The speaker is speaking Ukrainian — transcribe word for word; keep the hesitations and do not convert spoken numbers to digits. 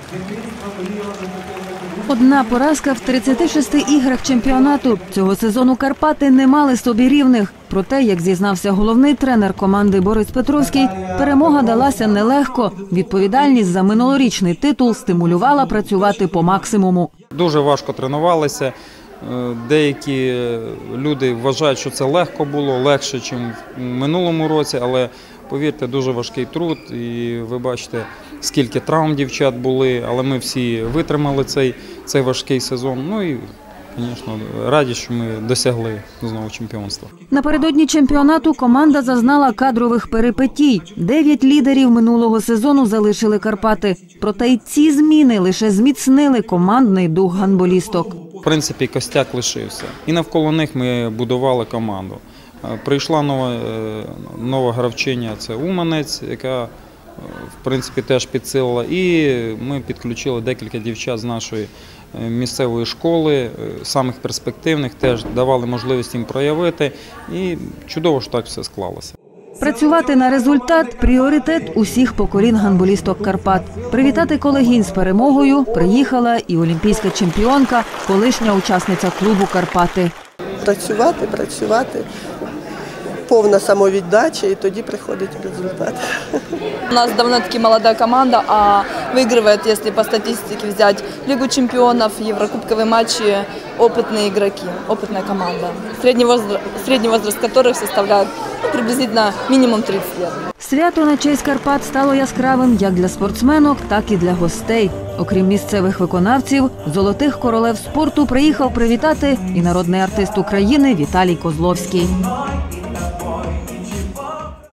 Одна поразка в тридцяти шести іграх чемпіонату. Цього сезону Карпати не мали собі рівних. Проте, як зізнався головний тренер команди Борис Петровський, перемога далася нелегко. Відповідальність за минулорічний титул стимулювала працювати по максимуму. Дуже важко тренувалися. Деякі люди вважають, що це легко було, легше, ніж в минулому році, але, повірте, дуже важкий труд. І ви бачите, скільки травм дівчат були, але ми всі витримали цей, цей важкий сезон. Ну і, звісно, раді, що ми досягли знову чемпіонства. Напередодні чемпіонату команда зазнала кадрових перипетій. Дев'ять лідерів минулого сезону залишили Карпати. Проте й ці зміни лише зміцнили командний дух гандболісток. В принципі, костяк лишився. І навколо них ми будували команду. Прийшла нова, нова гравчиня, це Уманець, яка, в принципі, теж підсилила. І ми підключили декілька дівчат з нашої місцевої школи, самих перспективних, теж давали можливість їм проявити. І чудово, що так все склалося. Працювати на результат – пріоритет усіх поколінь гандболісток Карпат. Привітати колегінь з перемогою приїхала і олімпійська чемпіонка, колишня учасниця клубу «Карпати». Працювати, працювати, повна самовіддача, і тоді приходить результат. У нас довольно-таки молодая команда, а выигрывает, если по статистике взять, Лигу чемпионов, Еврокубковые матчи, опытные игроки, опытная команда, средний возраст, средний возраст которых составляет ну, приблизительно минимум тридцать лет. Свято на честь Карпат стало яскравим як для спортсменок, так і для гостей. Окрім місцевих виконавців, золотих королев спорту приїхав привітати і народний артист України Віталій Козловський.